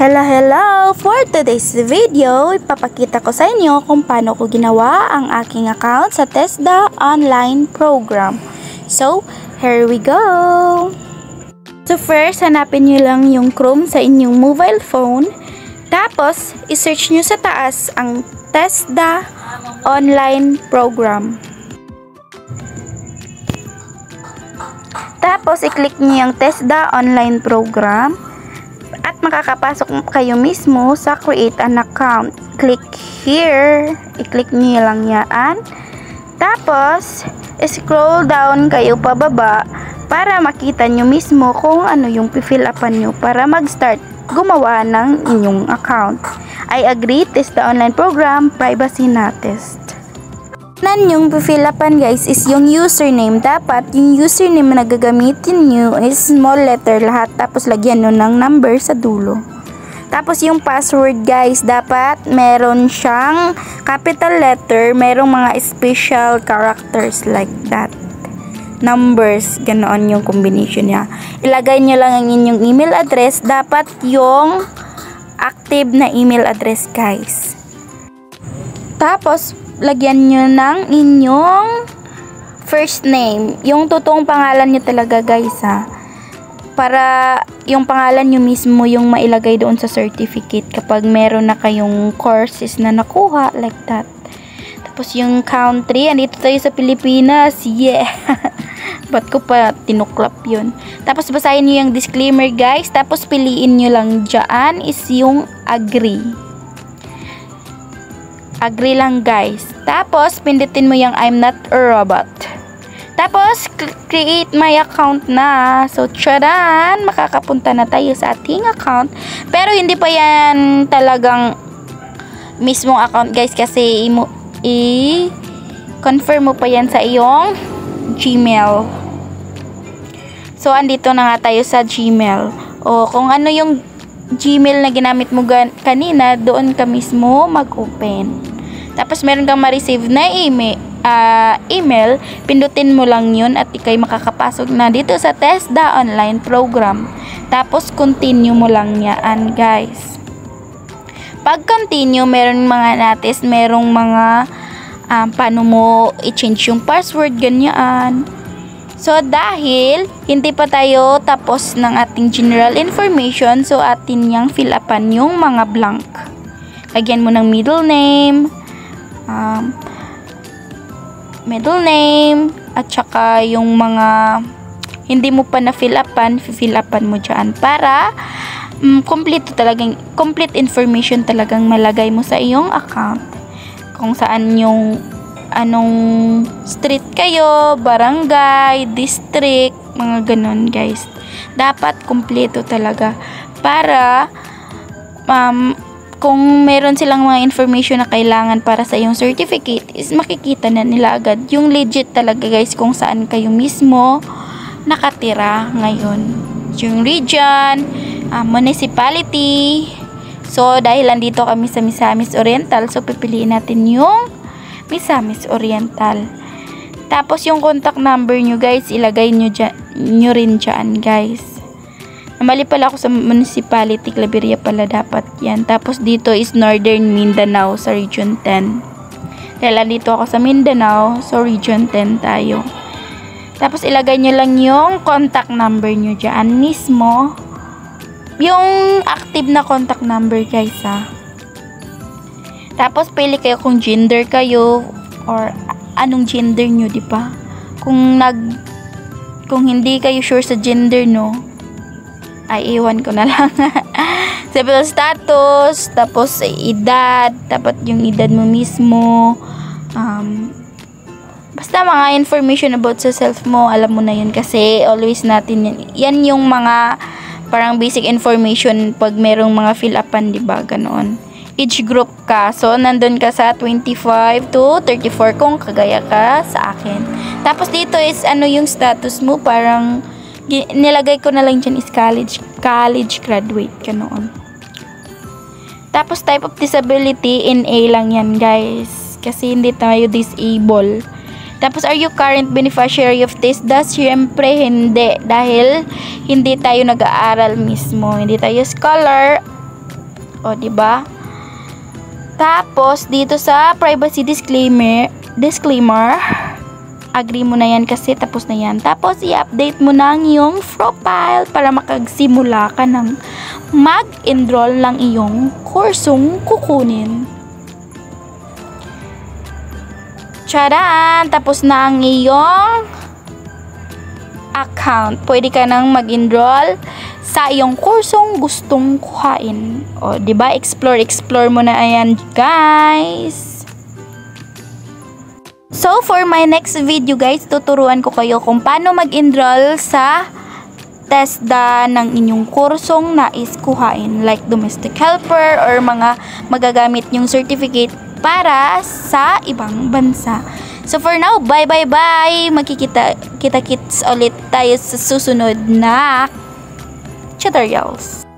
Hello! For today's video, ipapakita ko sa inyo kung paano ko ginawa ang aking account sa TESDA online program. So, here we go! So first, hanapin nyo lang yung Chrome sa inyong mobile phone. Tapos, isearch nyo sa taas ang TESDA online program. Tapos, i-click nyo yung TESDA online program. At makakapasok kayo mismo sa create an account. Click here. I-click nyo lang yan. Tapos, scroll down kayo pababa para makita nyo mismo kung ano yung fill upan nyo para mag-start gumawa ng inyong account. I agree, test the online program, privacy na test. Yung fill upan guys is yung username. Dapat yung username na gagamitin nyo is small letter lahat, tapos lagyan nyo ng number sa dulo. Tapos yung password guys, dapat meron siyang capital letter, merong mga special characters like that, numbers, ganoon yung combination niya. Ilagay nyo lang ang inyong email address, dapat yung active na email address guys. Tapos lagyan nyo ng inyong first name, yung totoong pangalan nyo talaga guys ha, para yung pangalan nyo mismo yung mailagay doon sa certificate kapag meron na kayong courses na nakuha like that. Tapos yung country, andito tayo sa Pilipinas, yeah. Ba't ko pa tinuklap yun? Tapos basahin nyo yung disclaimer guys, tapos piliin nyo lang dyan is yung agree. Agree lang guys. Tapos, pindutin mo yung I'm not a robot. Tapos, create my account na. So, tcharan! Makakapunta na tayo sa ating account. Pero, hindi pa yan talagang mismong account guys. Kasi, i-confirm mo pa yan sa iyong Gmail. So, andito na nga tayo sa Gmail. O, kung ano yung Gmail na ginamit mo kanina, doon ka mismo mag-open. Tapos meron kang ma-receive na email, pindutin mo lang yun at ikay makakapasok na dito sa TESDA online program. Tapos continue mo lang yan guys. Pag continue, meron mga natis, merong mga paano mo i-change yung password, ganyan. So dahil hindi pa tayo tapos ng ating general information, so atin yang fill upan yung mga blank. Lagyan mo ng middle name, at saka yung mga hindi mo pa na fill upan mo dyan para complete information talagang malagay mo sa iyong account. Kung saan yung anong street kayo, barangay, district, mga ganon guys. Dapat kumpleto talaga para kung meron silang mga information na kailangan para sa iyong certificate is makikita na nila agad yung legit talaga guys kung saan kayo mismo nakatira ngayon. Yung region, municipality. So dahil andito kami sa Misamis Oriental, so pipiliin natin yung Misamis Oriental. Tapos yung contact number nyo guys, ilagay nyo rin dyan guys. Mali pala ako sa municipality, Claveria pala dapat yan. Tapos dito is Northern Mindanao sa Region 10. Dahil dito ako sa Mindanao, so Region 10 tayo. Tapos ilagay nyo lang yung contact number nyo dyan mismo. Yung active na contact number guys ha. Tapos pili kayo kung gender kayo or anong gender nyo, di ba? Kung hindi kayo sure sa gender no, ay iwan ko na lang. Civil status, tapos edad, dapat yung edad mo mismo, basta mga information about sa self mo, alam mo na yun kasi always natin yan yung mga parang basic information pag merong mga fill upan, diba, ganoon. Age group ka, so nandun ka sa 25 to 34 kung kagaya ka sa akin. Tapos dito is ano yung status mo, parang nilagay ko na lang dyan is college graduate ka noon. Tapos type of disability, NA lang yan guys, kasi hindi tayo disable. Tapos are you current beneficiary of TESDA? Siyempre hindi, dahil hindi tayo nag-aaral mismo, hindi tayo scholar O, di ba? Tapos, dito sa privacy disclaimer, agree mo na yan kasi tapos na yan. Tapos, i-update mo na ang iyong profile para makagsimula ka ng mag-enroll ng iyong kursong kukunin. Tcharan! Tapos na ang iyong account. Pwede ka nang mag-enroll sa iyong kursong gustong kuhain. O, di ba? Explore mo na ayan, guys. So, for my next video, guys, tuturuan ko kayo kung paano mag-enroll sa TESDA ng inyong kursong nais kuhain, like domestic helper or mga magagamit yung certificate para sa ibang bansa. So for now, bye. Magkikita-kits ulit tayo sa susunod na tutorials.